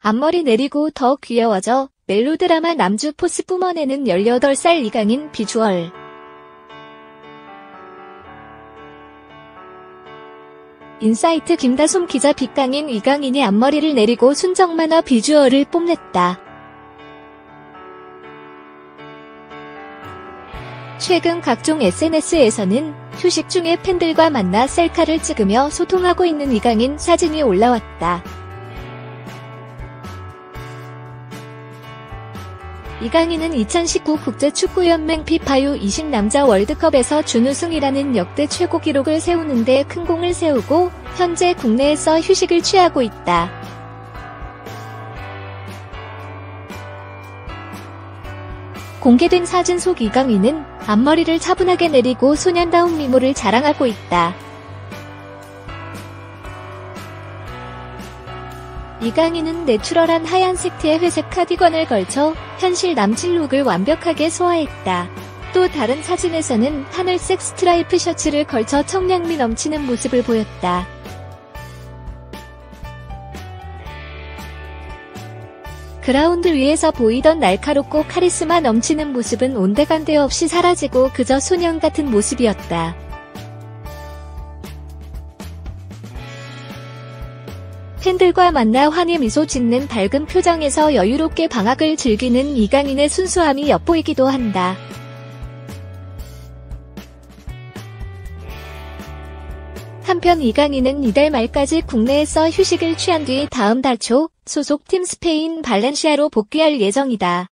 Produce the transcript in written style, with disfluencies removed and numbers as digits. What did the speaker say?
앞머리 내리고 더 귀여워져 멜로드라마 남주 포스 뿜어내는 18살 이강인 비주얼. 인사이트 김다솜 기자 빅강인 이강인이 앞머리를 내리고 순정만화 비주얼을 뽐냈다. 최근 각종 SNS에서는 휴식 중에 팬들과 만나 셀카를 찍으며 소통하고 있는 이강인 사진이 올라왔다. 이강인은 2019 국제축구연맹 피파 U20 남자 월드컵에서 준우승이라는 역대 최고 기록을 세우는 데 큰 공을 세우고 현재 국내에서 휴식을 취하고 있다. 공개된 사진 속 이강인은 앞머리를 차분하게 내리고 소년다운 미모를 자랑하고 있다. 이강인은 내추럴한 하얀색 티에 회색 카디건을 걸쳐 현실 남친 룩을 완벽하게 소화했다. 또 다른 사진에서는 하늘색 스트라이프 셔츠를 걸쳐 청량미 넘치는 모습을 보였다. 그라운드 위에서 보이던 날카롭고 카리스마 넘치는 모습은 온데간데 없이 사라지고 그저 소년 같은 모습이었다. 팬들과 만나 환희 미소 짓는 밝은 표정에서 여유롭게 방학을 즐기는 이강인의 순수함이 엿보이기도 한다. 한편 이강인은 이달 말까지 국내에서 휴식을 취한 뒤 다음 달 초 소속 팀 스페인 발렌시아로 복귀할 예정이다.